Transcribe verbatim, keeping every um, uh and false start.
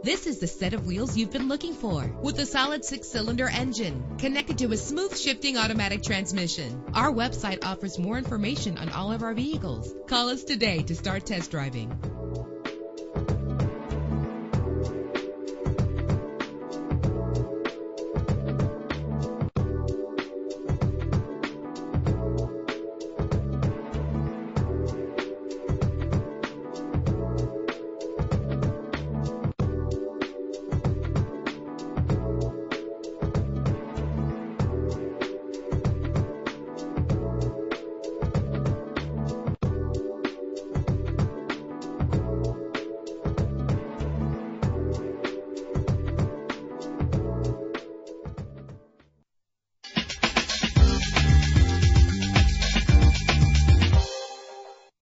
This is the set of wheels you've been looking for, with a solid six-cylinder engine connected to a smooth shifting automatic transmission. Our website offers more information on all of our vehicles. Call us today to start test driving.